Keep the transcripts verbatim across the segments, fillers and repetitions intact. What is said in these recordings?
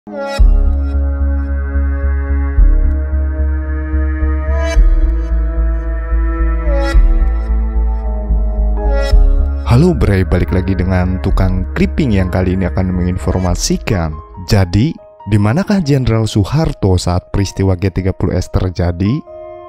Halo Bray, balik lagi dengan tukang clipping yang kali ini akan menginformasikan. Jadi, di manakah Jenderal Soeharto saat peristiwa G tiga puluh S terjadi?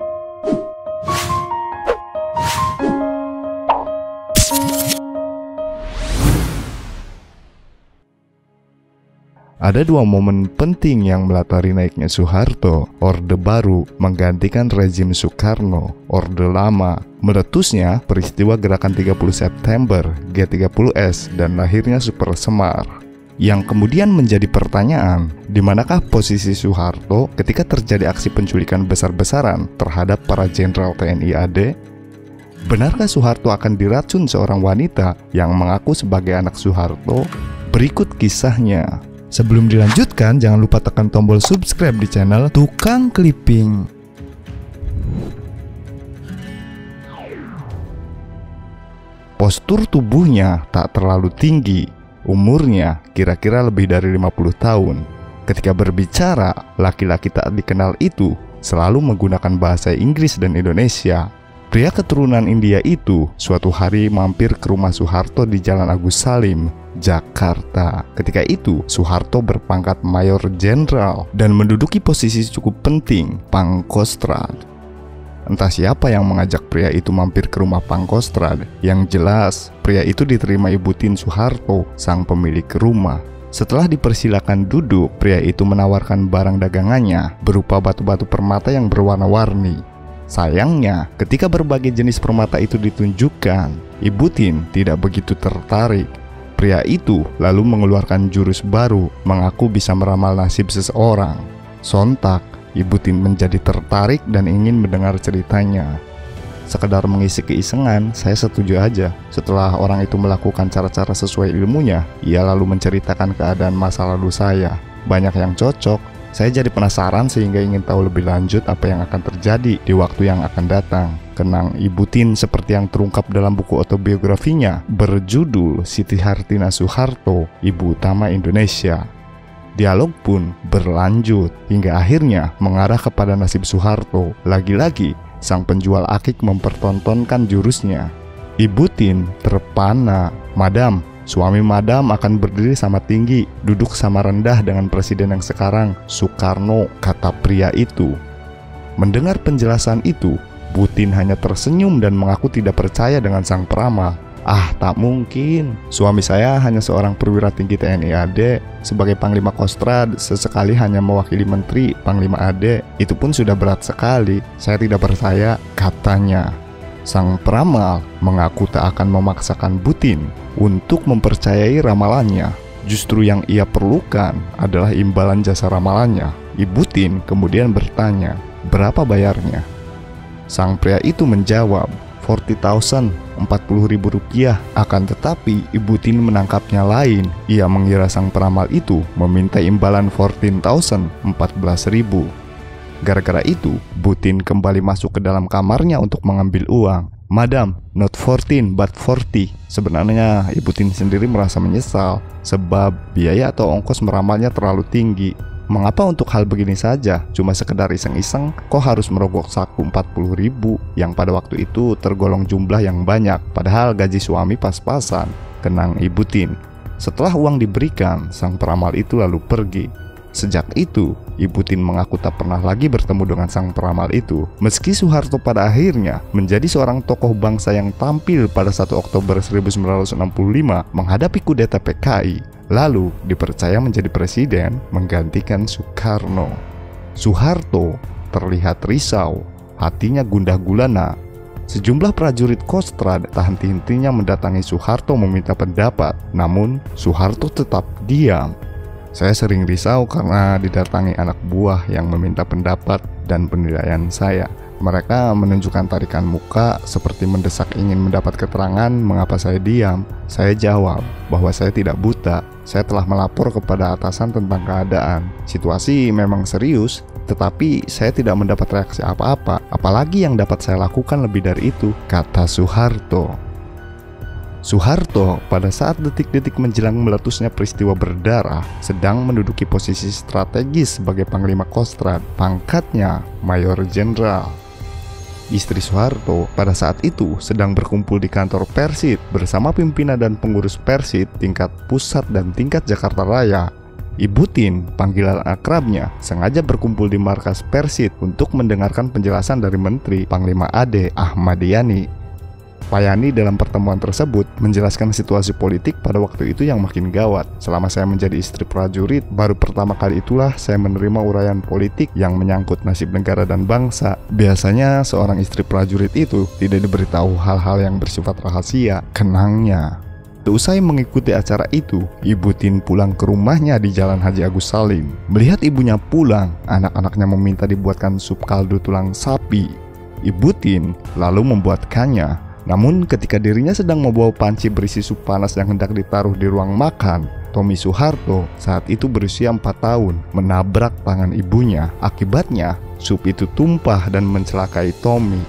Ada dua momen penting yang melatari naiknya Soeharto. Orde Baru menggantikan rezim Soekarno. Orde Lama meletusnya peristiwa gerakan tiga puluh September, G tiga puluh S, dan lahirnya Super Semar. Yang kemudian menjadi pertanyaan, di manakah posisi Soeharto ketika terjadi aksi penculikan besar-besaran terhadap para jenderal T N I A D? Benarkah Soeharto akan diracun seorang wanita yang mengaku sebagai anak Soeharto? Berikut kisahnya. Sebelum dilanjutkan, jangan lupa tekan tombol subscribe di channel Tukang Clipping. Postur tubuhnya tak terlalu tinggi, umurnya kira-kira lebih dari lima puluh tahun. Ketika berbicara, laki-laki tak dikenal itu selalu menggunakan bahasa Inggris dan Indonesia. Pria keturunan India itu suatu hari mampir ke rumah Soeharto di Jalan Agus Salim, Jakarta. Ketika itu, Soeharto berpangkat Mayor Jenderal dan menduduki posisi cukup penting, Pangkostrad. Entah siapa yang mengajak pria itu mampir ke rumah Pangkostrad. Yang jelas, pria itu diterima Ibu Tien Soeharto, sang pemilik rumah. Setelah dipersilakan duduk, pria itu menawarkan barang dagangannya berupa batu-batu permata yang berwarna-warni. Sayangnya, ketika berbagai jenis permata itu ditunjukkan, Ibu Tien tidak begitu tertarik. Pria itu lalu mengeluarkan jurus baru, mengaku bisa meramal nasib seseorang. Sontak, Ibu Tien menjadi tertarik dan ingin mendengar ceritanya. Sekedar mengisi keisengan, saya setuju aja. Setelah orang itu melakukan cara-cara sesuai ilmunya, ia lalu menceritakan keadaan masa lalu saya. Banyak yang cocok. Saya jadi penasaran sehingga ingin tahu lebih lanjut apa yang akan terjadi di waktu yang akan datang. Kenang Ibu Tien seperti yang terungkap dalam buku autobiografinya berjudul Siti Hartina Soeharto, Ibu Utama Indonesia. Dialog pun berlanjut hingga akhirnya mengarah kepada nasib Soeharto. Lagi-lagi sang penjual akik mempertontonkan jurusnya. Ibu Tien terpana. "Madam, suami madam akan berdiri sama tinggi, duduk sama rendah dengan presiden yang sekarang, Soekarno," kata pria itu. Mendengar penjelasan itu, Bu Tien hanya tersenyum dan mengaku tidak percaya dengan sang peramal. "Ah, tak mungkin. Suami saya hanya seorang perwira tinggi T N I A D. Sebagai Panglima Kostrad, sesekali hanya mewakili Menteri Panglima A D. Itu pun sudah berat sekali. Saya tidak percaya," katanya. Sang peramal mengaku tak akan memaksakan Bu Tien untuk mempercayai ramalannya. Justru yang ia perlukan adalah imbalan jasa ramalannya. Ibu Tien kemudian bertanya, "Berapa bayarnya?" Sang pria itu menjawab, empat puluh ribu, empat puluh ribu rupiah. Akan tetapi Ibu Tien menangkapnya lain. Ia mengira sang peramal itu meminta imbalan empat belas ribu, empat belas ribu. Gara-gara itu, Bu Tien kembali masuk ke dalam kamarnya untuk mengambil uang. "Madam, not fourteen but forty." Sebenarnya Ibu Tien sendiri merasa menyesal sebab biaya atau ongkos meramalnya terlalu tinggi. Mengapa untuk hal begini saja, cuma sekedar iseng-iseng, kok harus merogoh saku empat puluh ribu yang pada waktu itu tergolong jumlah yang banyak, padahal gaji suami pas-pasan, kenang Ibu Tien. Setelah uang diberikan, sang peramal itu lalu pergi. Sejak itu, Ibu Tien mengaku tak pernah lagi bertemu dengan sang peramal itu. Meski Soeharto pada akhirnya menjadi seorang tokoh bangsa yang tampil pada satu Oktober seribu sembilan ratus enam puluh lima menghadapi kudeta P K I, lalu dipercaya menjadi presiden menggantikan Soekarno. Soeharto terlihat risau, hatinya gundah gulana. Sejumlah prajurit Kostrad tak henti-hentinya mendatangi Soeharto meminta pendapat, namun Soeharto tetap diam. Saya sering risau karena didatangi anak buah yang meminta pendapat dan penilaian saya. Mereka menunjukkan tarikan muka seperti mendesak ingin mendapat keterangan mengapa saya diam. Saya jawab bahwa saya tidak buta. Saya telah melapor kepada atasan tentang keadaan. Situasi memang serius, tetapi saya tidak mendapat reaksi apa-apa. Apalagi yang dapat saya lakukan lebih dari itu, kata Soeharto. Soeharto pada saat detik-detik menjelang meletusnya peristiwa berdarah sedang menduduki posisi strategis sebagai Panglima Kostrad, pangkatnya Mayor Jenderal. Istri Soeharto pada saat itu sedang berkumpul di kantor Persit bersama pimpinan dan pengurus Persit tingkat pusat dan tingkat Jakarta Raya. Ibu Tin, panggilan akrabnya, sengaja berkumpul di markas Persit untuk mendengarkan penjelasan dari Menteri Panglima A D Ahmad Yani. Payani dalam pertemuan tersebut menjelaskan situasi politik pada waktu itu yang makin gawat. Selama saya menjadi istri prajurit, baru pertama kali itulah saya menerima uraian politik yang menyangkut nasib negara dan bangsa. Biasanya seorang istri prajurit itu tidak diberitahu hal-hal yang bersifat rahasia, kenangnya. Seusai mengikuti acara itu, Ibu Tin pulang ke rumahnya di Jalan Haji Agus Salim. Melihat ibunya pulang, anak-anaknya meminta dibuatkan sup kaldu tulang sapi. Ibu Tin lalu membuatkannya. Namun ketika dirinya sedang membawa panci berisi sup panas yang hendak ditaruh di ruang makan, Tommy Soeharto saat itu berusia empat tahun menabrak tangan ibunya. Akibatnya sup itu tumpah dan mencelakai Tommy.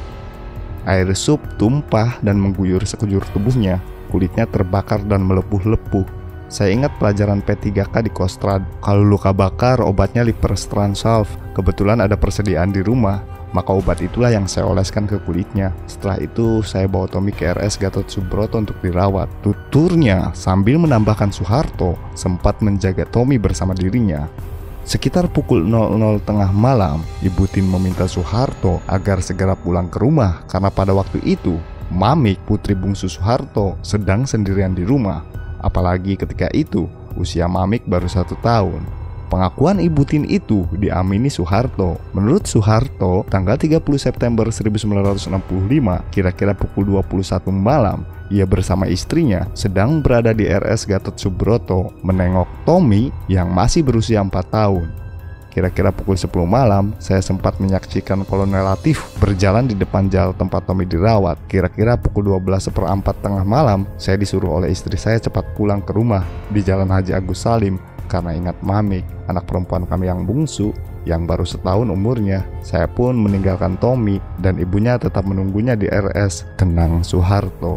Air sup tumpah dan mengguyur sekujur tubuhnya. Kulitnya terbakar dan melepuh-lepuh. Saya ingat pelajaran P tiga K di Kostrad. Kalau luka bakar, obatnya Liperstran Salve. Kebetulan ada persediaan di rumah, maka obat itulah yang saya oleskan ke kulitnya. Setelah itu saya bawa Tommy ke R S Gatot Subroto untuk dirawat. Tuturnya sambil menambahkan Soeharto sempat menjaga Tommy bersama dirinya. Sekitar pukul nol nol tengah malam, Ibu Tin meminta Soeharto agar segera pulang ke rumah karena pada waktu itu Mamik, putri bungsu Soeharto, sedang sendirian di rumah. Apalagi ketika itu usia Mamik baru satu tahun. Pengakuan Ibu Tin itu diamini Soeharto. Menurut Soeharto, tanggal tiga puluh September seribu sembilan ratus enam puluh lima, kira-kira pukul dua puluh satu malam, ia bersama istrinya sedang berada di R S Gatot Subroto menengok Tommy yang masih berusia empat tahun. Kira-kira pukul sepuluh malam, saya sempat menyaksikan Kolonel Latif berjalan di depan jal tempat Tommy dirawat. Kira-kira pukul dua belas seperempat tengah malam, saya disuruh oleh istri saya cepat pulang ke rumah di Jalan Haji Agus Salim karena ingat Mamik, anak perempuan kami yang bungsu, yang baru setahun umurnya. Saya pun meninggalkan Tommy dan ibunya tetap menunggunya di R S, tenang Soeharto.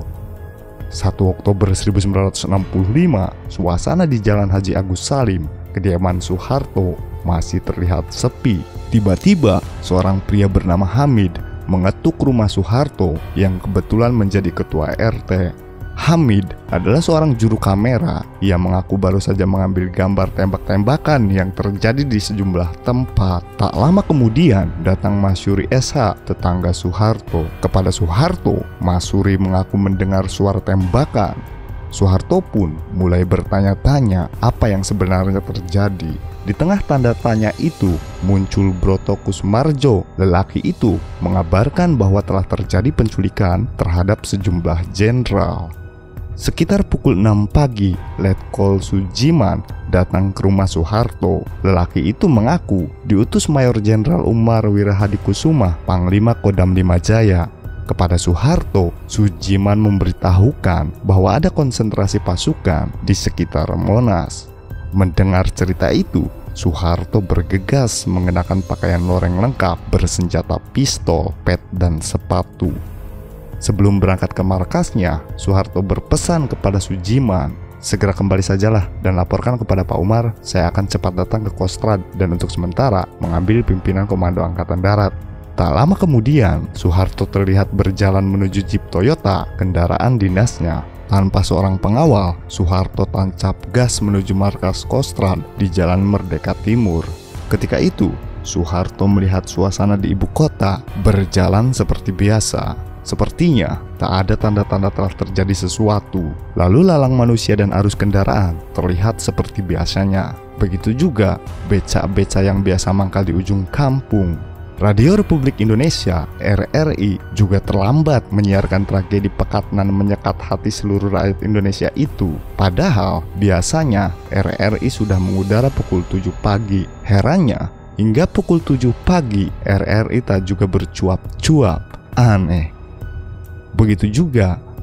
satu Oktober seribu sembilan ratus enam puluh lima, suasana di Jalan Haji Agus Salim, kediaman Soeharto, masih terlihat sepi. Tiba-tiba seorang pria bernama Hamid mengetuk rumah Soeharto yang kebetulan menjadi ketua R T. Hamid adalah seorang juru kamera. Ia mengaku baru saja mengambil gambar tembak-tembakan yang terjadi di sejumlah tempat. Tak lama kemudian datang Masyuri S H, tetangga Soeharto. Kepada Soeharto, Masyuri mengaku mendengar suara tembakan. Soeharto pun mulai bertanya-tanya apa yang sebenarnya terjadi. Di tengah tanda tanya itu muncul Broto Kusmarjo. Lelaki itu mengabarkan bahwa telah terjadi penculikan terhadap sejumlah jenderal. Sekitar pukul enam pagi, Letkol Sujiman datang ke rumah Soeharto. Lelaki itu mengaku diutus Mayor Jenderal Umar Wirahadikusuma, Panglima Kodam lima Jaya. Kepada Soeharto, Sujiman memberitahukan bahwa ada konsentrasi pasukan di sekitar Monas. Mendengar cerita itu, Soeharto bergegas mengenakan pakaian loreng lengkap bersenjata pistol, pet, dan sepatu. Sebelum berangkat ke markasnya, Soeharto berpesan kepada Sujiman, segera kembali sajalah dan laporkan kepada Pak Umar, saya akan cepat datang ke Kostrad dan untuk sementara mengambil pimpinan Komando Angkatan Darat. Tak lama kemudian, Soeharto terlihat berjalan menuju Jeep Toyota, kendaraan dinasnya. Tanpa seorang pengawal, Soeharto tancap gas menuju markas Kostrad di Jalan Merdeka Timur. Ketika itu, Soeharto melihat suasana di ibu kota berjalan seperti biasa. Sepertinya tak ada tanda-tanda telah terjadi sesuatu. Lalu lalang manusia dan arus kendaraan terlihat seperti biasanya. Begitu juga beca-beca yang biasa mangkal di ujung kampung. Radio Republik Indonesia R R I juga terlambat menyiarkan tragedi pekat nan menyekat hati seluruh rakyat Indonesia itu. Padahal biasanya R R I sudah mengudara pukul tujuh pagi. Herannya, hingga pukul tujuh pagi R R I tak juga bercuap-cuap. Aneh. Begitu juga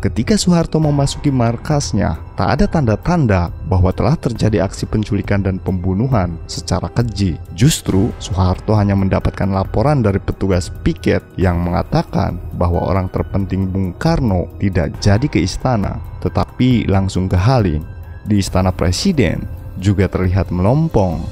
Ketika Soeharto memasuki markasnya, tak ada tanda-tanda bahwa telah terjadi aksi penculikan dan pembunuhan secara keji. Justru, Soeharto hanya mendapatkan laporan dari petugas piket yang mengatakan bahwa orang terpenting Bung Karno tidak jadi ke istana, tetapi langsung ke Halim. Di istana Presiden juga terlihat melompong.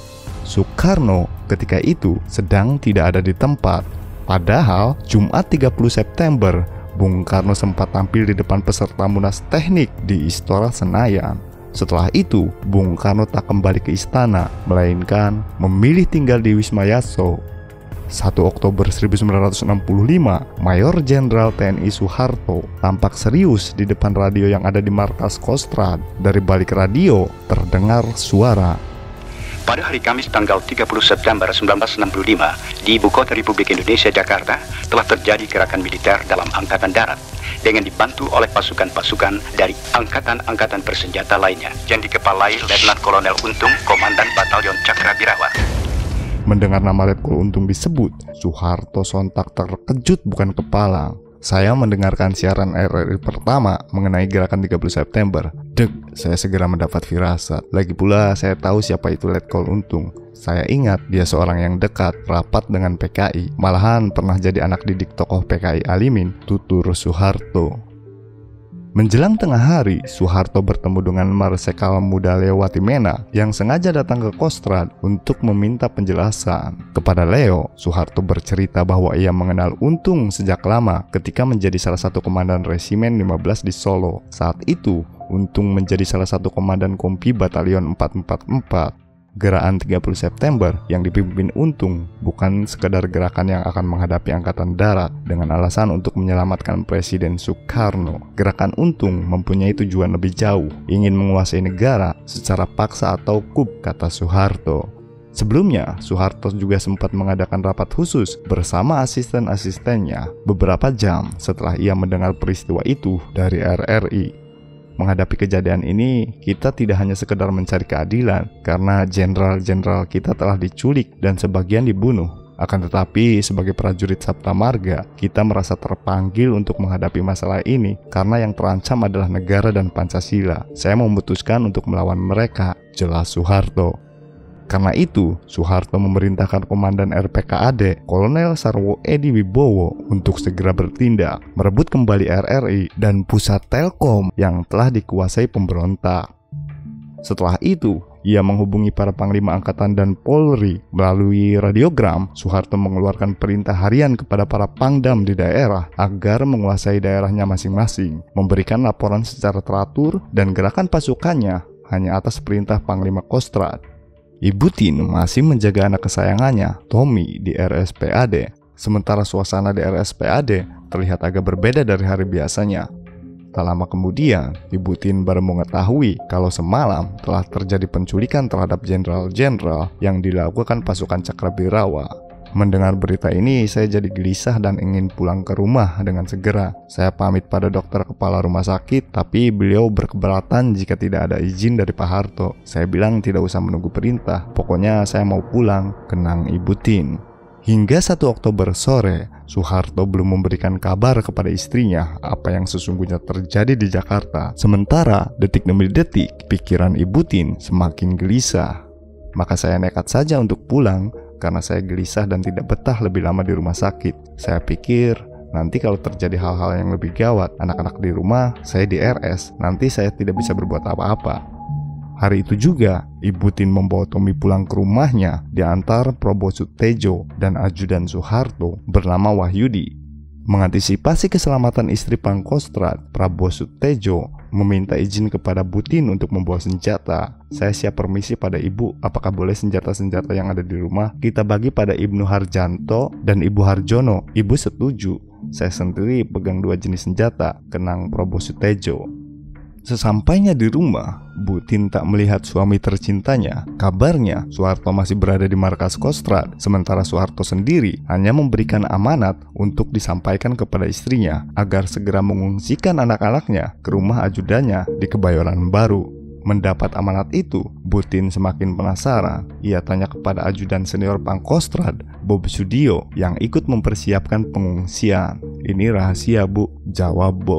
Soekarno ketika itu sedang tidak ada di tempat. Padahal Jumat tiga puluh September, Bung Karno sempat tampil di depan peserta Munas Teknik di Istora Senayan. Setelah itu, Bung Karno tak kembali ke istana, melainkan memilih tinggal di Wisma Yasso. satu Oktober seribu sembilan ratus enam puluh lima, Mayor Jenderal T N I Soeharto tampak serius di depan radio yang ada di markas Kostrad. Dari balik radio, terdengar suara. Pada hari Kamis tanggal tiga puluh September seribu sembilan ratus enam puluh lima, di Ibu Kota Republik Indonesia, Jakarta, telah terjadi gerakan militer dalam Angkatan Darat dengan dibantu oleh pasukan-pasukan dari angkatan-angkatan bersenjata lainnya yang dikepalai Letnan Kolonel Untung, Komandan Batalion Cakrabirawa. Mendengar nama Letkol Untung disebut, Soeharto sontak terkejut bukan kepala. Saya mendengarkan siaran R R I pertama mengenai gerakan tiga puluh September. Dek, saya segera mendapat firasat. Lagi pula saya tahu siapa itu Letkol Untung. Saya ingat dia seorang yang dekat, rapat dengan P K I. Malahan pernah jadi anak didik tokoh P K I Alimin, tutur Soeharto. Menjelang tengah hari, Soeharto bertemu dengan Marsekal Muda Leo Watimena yang sengaja datang ke Kostrad untuk meminta penjelasan. Kepada Leo, Soeharto bercerita bahwa ia mengenal Untung sejak lama ketika menjadi salah satu komandan Resimen lima belas di Solo. Saat itu, Untung menjadi salah satu komandan Kompi Batalion empat empat empat. Gerakan tiga puluh September yang dipimpin Untung bukan sekedar gerakan yang akan menghadapi Angkatan Darat dengan alasan untuk menyelamatkan Presiden Soekarno. Gerakan Untung mempunyai tujuan lebih jauh, ingin menguasai negara secara paksa atau kup, kata Soeharto. Sebelumnya, Soeharto juga sempat mengadakan rapat khusus bersama asisten-asistennya beberapa jam setelah ia mendengar peristiwa itu dari R R I. Menghadapi kejadian ini, kita tidak hanya sekedar mencari keadilan karena jenderal-jenderal kita telah diculik dan sebagian dibunuh. Akan tetapi, sebagai prajurit Sapta Marga, kita merasa terpanggil untuk menghadapi masalah ini karena yang terancam adalah negara dan Pancasila. Saya memutuskan untuk melawan mereka, jelas Soeharto. Karena itu, Soeharto memerintahkan Komandan R P K A D, Kolonel Sarwo Edi Wibowo, untuk segera bertindak, merebut kembali R R I dan pusat Telkom yang telah dikuasai pemberontak. Setelah itu, ia menghubungi para Panglima Angkatan dan Polri. Melalui radiogram, Soeharto mengeluarkan perintah harian kepada para Pangdam di daerah agar menguasai daerahnya masing-masing, memberikan laporan secara teratur, dan gerakan pasukannya hanya atas perintah Panglima Kostrad. Ibu Tin masih menjaga anak kesayangannya, Tommy, di R S P A D. Sementara suasana di R S P A D terlihat agak berbeda dari hari biasanya. Tak lama kemudian, Ibu Tin baru mengetahui kalau semalam telah terjadi penculikan terhadap jenderal-jenderal yang dilakukan pasukan Cakrabirawa. Mendengar berita ini, saya jadi gelisah dan ingin pulang ke rumah dengan segera. Saya pamit pada dokter kepala rumah sakit, tapi beliau berkeberatan jika tidak ada izin dari Pak Harto. Saya bilang tidak usah menunggu perintah, pokoknya saya mau pulang, kenang Ibu Tin. Hingga satu Oktober sore, Soeharto belum memberikan kabar kepada istrinya apa yang sesungguhnya terjadi di Jakarta. Sementara detik demi detik, pikiran Ibu Tin semakin gelisah. Maka saya nekat saja untuk pulang, karena saya gelisah dan tidak betah lebih lama di rumah sakit. Saya pikir, nanti kalau terjadi hal-hal yang lebih gawat, anak-anak di rumah, saya di R S, nanti saya tidak bisa berbuat apa-apa. Hari itu juga, Ibu Tin membawa Tommy pulang ke rumahnya, diantar Prabowo Sutejo dan ajudan Soeharto bernama Wahyudi. Mengantisipasi keselamatan istri Pangkostrat, Prabowo Sutejo meminta izin kepada Bu Tin untuk membawa senjata. Saya siap permisi pada ibu, apakah boleh senjata-senjata yang ada di rumah kita bagi pada Ibnu Harjanto dan Ibu Harjono? Ibu setuju. Saya sendiri pegang dua jenis senjata, kenang Prabowo Sutejo. Sesampainya di rumah, Bu Tin tak melihat suami tercintanya. Kabarnya, Soeharto masih berada di markas Kostrad, sementara Soeharto sendiri hanya memberikan amanat untuk disampaikan kepada istrinya agar segera mengungsikan anak-anaknya ke rumah ajudannya di Kebayoran Baru. Mendapat amanat itu, Bu Tin semakin penasaran. Ia tanya kepada ajudan senior Pangkostrad, Bob Sudio, yang ikut mempersiapkan pengungsian. "Ini rahasia, Bu," jawab Bob.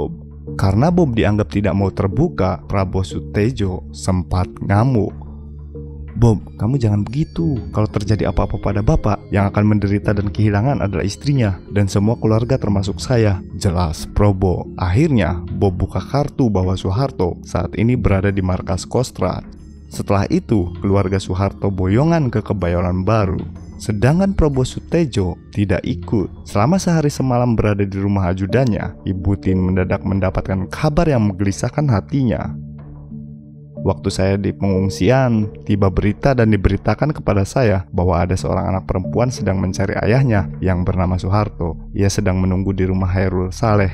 Karena Bob dianggap tidak mau terbuka, Prabowo Sutejo sempat ngamuk. "Bob, kamu jangan begitu. Kalau terjadi apa-apa pada bapak, yang akan menderita dan kehilangan adalah istrinya dan semua keluarga termasuk saya," jelas Prabowo. Akhirnya, Bob buka kartu bahwa Soeharto saat ini berada di markas Kostrad. Setelah itu, keluarga Soeharto boyongan ke Kebayoran Baru. Sedangkan Prabowo Sutejo tidak ikut. Selama sehari semalam berada di rumah ajudannya, Ibu Tin mendadak mendapatkan kabar yang menggelisahkan hatinya. "Waktu saya di pengungsian, tiba berita dan diberitakan kepada saya bahwa ada seorang anak perempuan sedang mencari ayahnya yang bernama Soeharto. Ia sedang menunggu di rumah Hairul Saleh."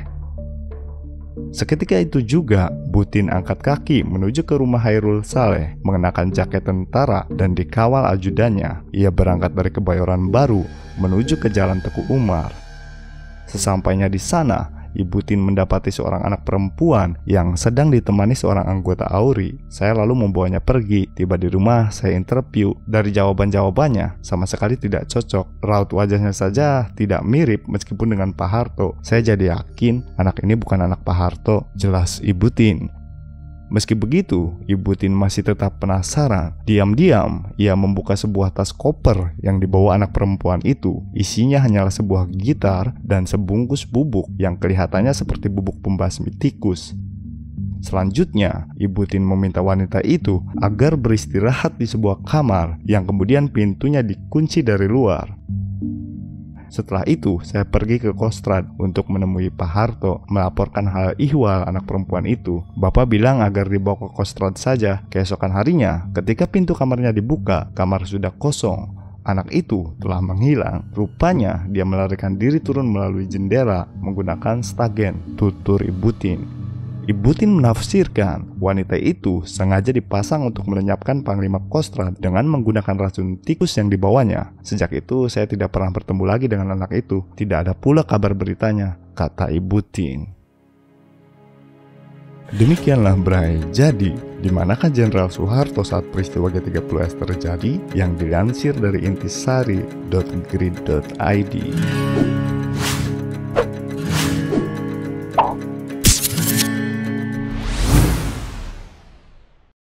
Seketika itu juga, Bu Tin angkat kaki menuju ke rumah Hairul Saleh mengenakan jaket tentara dan dikawal ajudannya. Ia berangkat dari Kebayoran Baru menuju ke Jalan Teguh Umar. Sesampainya di sana, Ibu Tin mendapati seorang anak perempuan yang sedang ditemani seorang anggota A U R I. Saya lalu membawanya pergi. Tiba di rumah, saya interview. Dari jawaban-jawabannya, sama sekali tidak cocok. Raut wajahnya saja tidak mirip meskipun dengan Pak Harto. Saya jadi yakin anak ini bukan anak Pak Harto, jelas Ibu Tin. Meski begitu, Ibu Tin masih tetap penasaran. Diam-diam, ia membuka sebuah tas koper yang dibawa anak perempuan itu. Isinya hanyalah sebuah gitar dan sebungkus bubuk yang kelihatannya seperti bubuk pembasmi tikus. Selanjutnya, Ibu Tin meminta wanita itu agar beristirahat di sebuah kamar yang kemudian pintunya dikunci dari luar. Setelah itu, saya pergi ke Kostrad untuk menemui Pak Harto, melaporkan hal ihwal anak perempuan itu. Bapak bilang agar dibawa ke Kostrad saja. Keesokan harinya, ketika pintu kamarnya dibuka, kamar sudah kosong. Anak itu telah menghilang. Rupanya dia melarikan diri turun melalui jendela menggunakan stagen, tutur Ibu Tin. Ibu Tin menafsirkan wanita itu sengaja dipasang untuk melenyapkan Panglima Kostrad dengan menggunakan racun tikus yang dibawanya. Sejak itu saya tidak pernah bertemu lagi dengan anak itu. Tidak ada pula kabar beritanya, kata Ibu Tin. Demikianlah Bray. Jadi, di manakah Jenderal Soeharto saat peristiwa G tiga puluh S terjadi? Yang dilansir dari intisari dot grid dot i d.